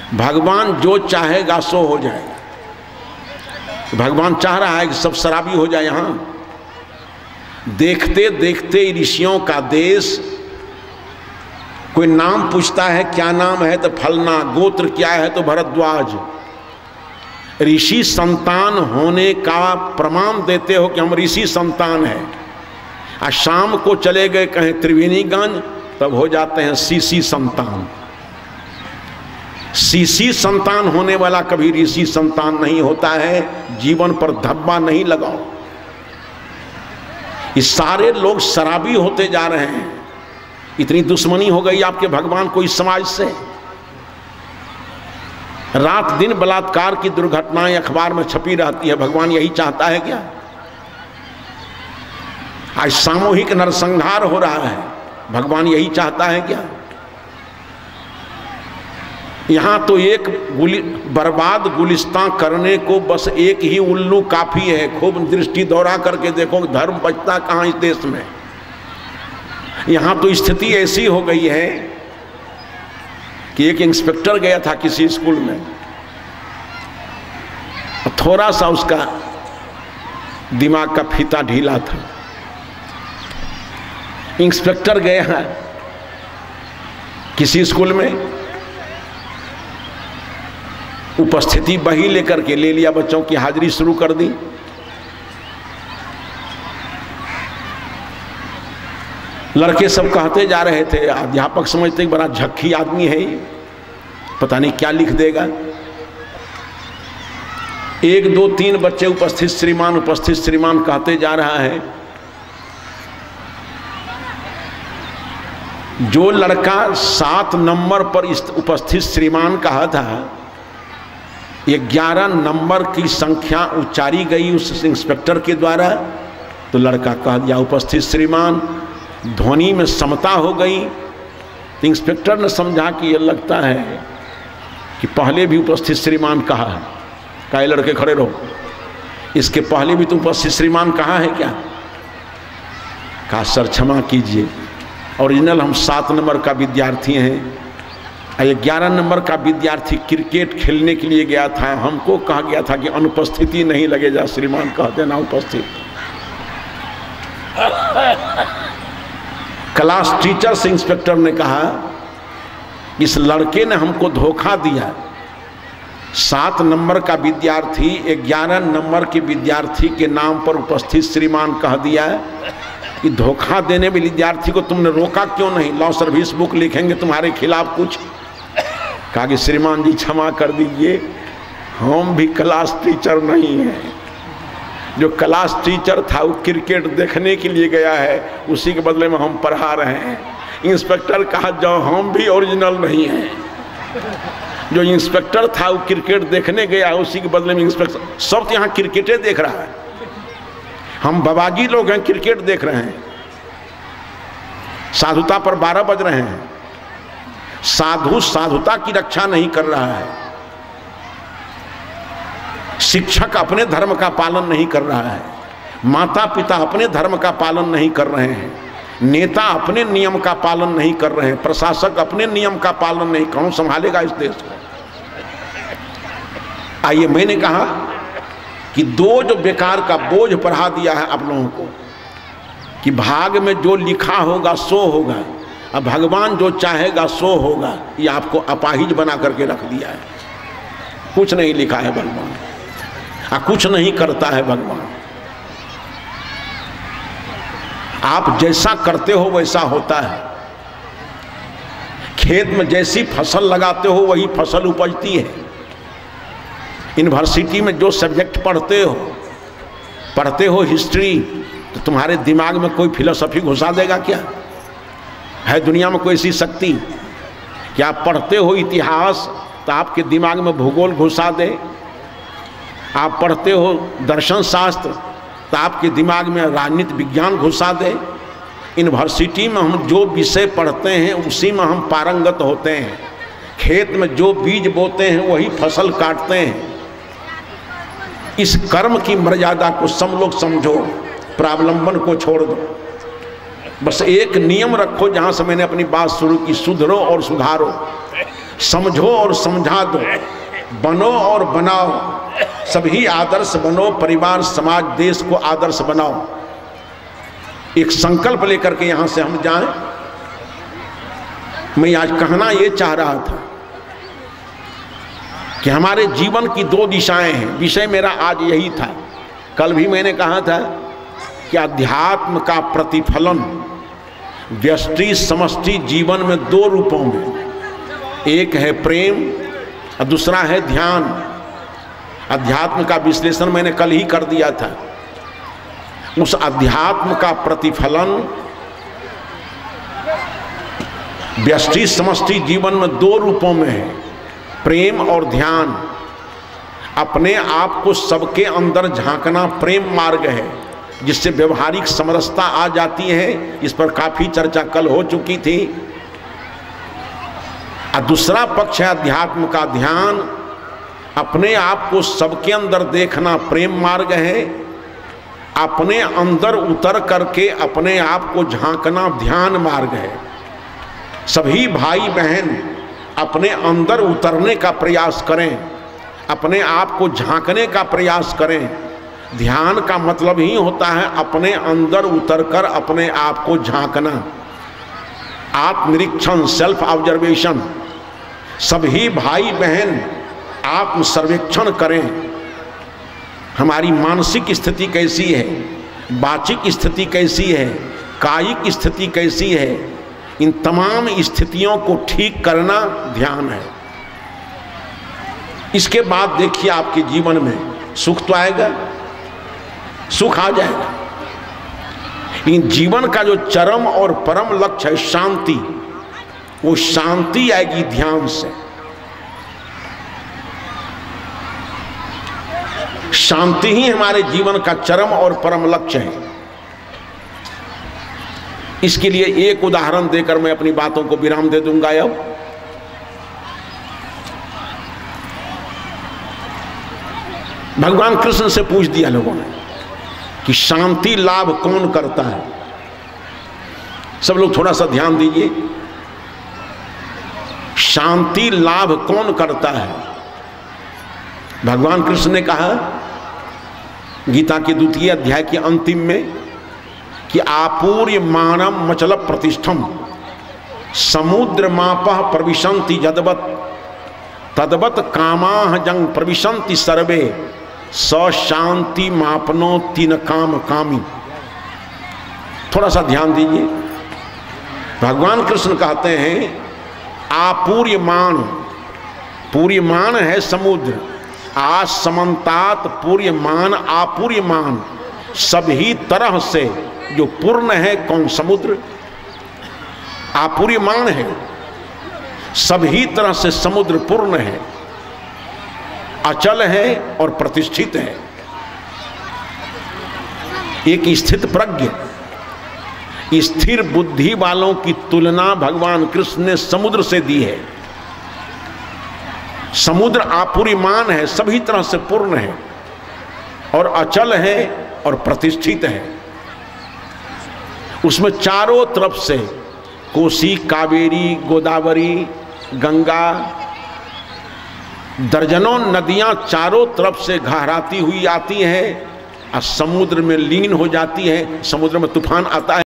भगवान जो चाहेगा सो हो जाएगा। भगवान चाह रहा है कि सब शराबी हो जाए। यहाँ देखते देखते ऋषियों का देश, कोई नाम पूछता है क्या नाम है तो फलना, गोत्र क्या है तो भरद्वाज। ऋषि संतान होने का प्रमाण देते हो कि हम ऋषि संतान हैं, और शाम को चले गए कहें त्रिवेणीगंज, तब हो जाते हैं सीसी संतान। सीसी संतान होने वाला कभी ऋषि संतान नहीं होता है। जीवन पर धब्बा नहीं लगाओ। ये सारे लोग शराबी होते जा रहे हैं। इतनी दुश्मनी हो गई आपके भगवान को इस समाज से। रात दिन बलात्कार की दुर्घटनाएं अखबार में छपी रहती है। भगवान यही चाहता है क्या? आज सामूहिक नरसंहार हो रहा है, भगवान यही चाहता है क्या? यहां तो एक बर्बाद गुलिस्तान करने को बस एक ही उल्लू काफी है। खूब दृष्टि दौरा करके देखो धर्म बचता कहां इस देश में। यहां तो स्थिति ऐसी हो गई है कि एक इंस्पेक्टर गया था किसी स्कूल में, थोड़ा सा उसका दिमाग का फीता ढीला था। इंस्पेक्टर गया किसी स्कूल में, उपस्थिति बही लेकर के ले लिया, बच्चों की हाजिरी शुरू कर दी। लड़के सब कहते जा रहे थे, अध्यापक समझते बड़ा झक्की आदमी है, पता नहीं क्या लिख देगा। 1 2 3 बच्चे उपस्थित श्रीमान कहते जा रहा है। जो लड़का 7 नंबर पर उपस्थित श्रीमान कहा था, 11 नंबर की संख्या उच्चारी गई उस इंस्पेक्टर के द्वारा, तो लड़का कह दिया उपस्थित श्रीमान। ध्वनि में समता हो गई। तो इंस्पेक्टर ने समझा कि ये लगता है कि पहले भी उपस्थित श्रीमान कहा है। काहे लड़के खड़े रहो, इसके पहले भी तुम उपस्थित श्रीमान कहा है क्या? कहा सर क्षमा कीजिए, ओरिजिनल हम 7 नंबर का विद्यार्थी हैं। 11 नंबर का विद्यार्थी क्रिकेट खेलने के लिए गया था, हमको कहा गया था कि अनुपस्थिति नहीं लगेगा, श्रीमान कहते ना उपस्थित। क्लास टीचर से इंस्पेक्टर ने कहा इस लड़के ने हमको धोखा दिया। 7 नंबर का विद्यार्थी 11 नंबर के विद्यार्थी के नाम पर उपस्थित श्रीमान कह दिया कि धोखा देने में विद्यार्थी को तुमने रोका क्यों नहीं? लॉ सर्विस बुक लिखेंगे तुम्हारे खिलाफ कुछ। कहा कि श्रीमान जी क्षमा कर दीजिए, हम भी क्लास टीचर नहीं हैं। जो क्लास टीचर था वो क्रिकेट देखने के लिए गया है, उसी के बदले में हम पढ़ा रहे हैं। इंस्पेक्टर कहा जो हम भी ओरिजिनल नहीं हैं। जो इंस्पेक्टर था वो क्रिकेट देखने गया, उसी के बदले में इंस्पेक्टर। सब यहाँ क्रिकेटे देख रहा है, हम बाबाजी लोग हैं क्रिकेट देख रहे हैं। साधुता पर 12 बज रहे हैं। साधु साधुता की रक्षा नहीं कर रहा है। शिक्षक अपने धर्म का पालन नहीं कर रहा है। माता पिता अपने धर्म का पालन नहीं कर रहे हैं। नेता अपने नियम का पालन नहीं कर रहे हैं। प्रशासक अपने नियम का पालन नहीं। कौन संभालेगा इस देश को? आइए, मैंने कहा कि 2 जो बेकार का बोझ पढ़ा दिया है आप लोगों को कि भाग में जो लिखा होगा सो होगा, अब भगवान जो चाहेगा सो होगा, ये आपको अपाहिज बना करके रख दिया है। कुछ नहीं लिखा है भगवान, कुछ नहीं करता है भगवान। आप जैसा करते हो वैसा होता है। खेत में जैसी फसल लगाते हो वही फसल उपजती है। यूनिवर्सिटी में जो सब्जेक्ट पढ़ते हो हिस्ट्री, तो तुम्हारे दिमाग में कोई फिलोसफी घुसा देगा क्या? है दुनिया में कोई ऐसी शक्ति कि आप पढ़ते हो इतिहास तो आपके दिमाग में भूगोल घुसा दे? आप पढ़ते हो दर्शन शास्त्र तो आपके दिमाग में राजनीति विज्ञान घुसा दे? यूनिवर्सिटी में हम जो विषय पढ़ते हैं उसी में हम पारंगत होते हैं। खेत में जो बीज बोते हैं वही फसल काटते हैं। इस कर्म की मर्यादा को सब लोग समझो, प्रावलंबन को छोड़ दो। बस एक नियम रखो, जहाँ से मैंने अपनी बात शुरू की, सुधरो और सुधारो। समझो और समझा दो, बनो और बनाओ, सभी आदर्श बनो, परिवार समाज देश को आदर्श बनाओ। एक संकल्प लेकर के यहां से हम जाएं। मैं आज कहना यह चाह रहा था कि हमारे जीवन की दो दिशाएं हैं। विषय मेरा आज यही था। कल भी मैंने कहा था कि अध्यात्म का प्रतिफलन व्यष्टि समष्टि जीवन में दो रूपों में, एक है प्रेम और दूसरा है ध्यान। अध्यात्म का विश्लेषण मैंने कल ही कर दिया था। उस अध्यात्म का प्रतिफलन व्यष्टि समष्टि जीवन में दो रूपों में है, प्रेम और ध्यान। अपने आप को सबके अंदर झांकना प्रेम मार्ग है, जिससे व्यवहारिक समरसता आ जाती है। इस पर काफी चर्चा कल हो चुकी थी। और दूसरा पक्ष है अध्यात्म का ध्यान। अपने आप को सबके अंदर देखना प्रेम मार्ग है, अपने अंदर उतर करके अपने आप को झांकना ध्यान मार्ग है। सभी भाई बहन अपने अंदर उतरने का प्रयास करें, अपने आप को झांकने का प्रयास करें। ध्यान का मतलब ही होता है अपने अंदर उतरकर अपने आप को झांकना, आत्मनिरीक्षण, सेल्फ ऑब्जर्वेशन। सभी भाई बहन आत्म सर्वेक्षण करें। हमारी मानसिक स्थिति कैसी है, वाचिक स्थिति कैसी है, कायिक स्थिति कैसी है, इन तमाम स्थितियों को ठीक करना ध्यान है। इसके बाद देखिए आपके जीवन में सुख तो आएगा, सुख आ जाएगा। इन जीवन का जो चरम और परम लक्ष्य है शांति, वो शांति आएगी ध्यान से। शांति ही हमारे जीवन का चरम और परम लक्ष्य है। इसके लिए एक उदाहरण देकर मैं अपनी बातों को विराम दे दूंगा। अब भगवान कृष्ण से पूछ दिया लोगों ने कि शांति लाभ कौन करता है। सब लोग थोड़ा सा ध्यान दीजिए। शांति लाभ कौन करता है? भगवान कृष्ण ने कहा गीता के 2वें अध्याय के अंतिम में कि आपूर्य मानम मचल प्रतिष्ठम समुद्र मापः प्रविशन्ति यदवत् तदवत् कामाः जंग प्रविशन्ति सर्वे स शांति मापनो तीन काम कामी। थोड़ा सा ध्यान दीजिए। भगवान कृष्ण कहते हैं आपूर्यमान, पूर्यमान है समुद्र, आज समन्तात पूर्यमान आपूर्यमान, सभी तरह से जो पूर्ण है कौन? समुद्र। आपूर्यमान है, सभी तरह से समुद्र पूर्ण है, अचल है और प्रतिष्ठित है। एक स्थित प्रज्ञ स्थिर बुद्धि वालों की तुलना भगवान कृष्ण ने समुद्र से दी है। समुद्र आपूर्यमान है, सभी तरह से पूर्ण है और अचल है और प्रतिष्ठित है। उसमें चारों तरफ से कोसी, कावेरी, गोदावरी, गंगा, दर्जनों नदियां चारों तरफ से घहराती हुई आती हैं और समुद्र में लीन हो जाती है। समुद्र में तूफान आता है।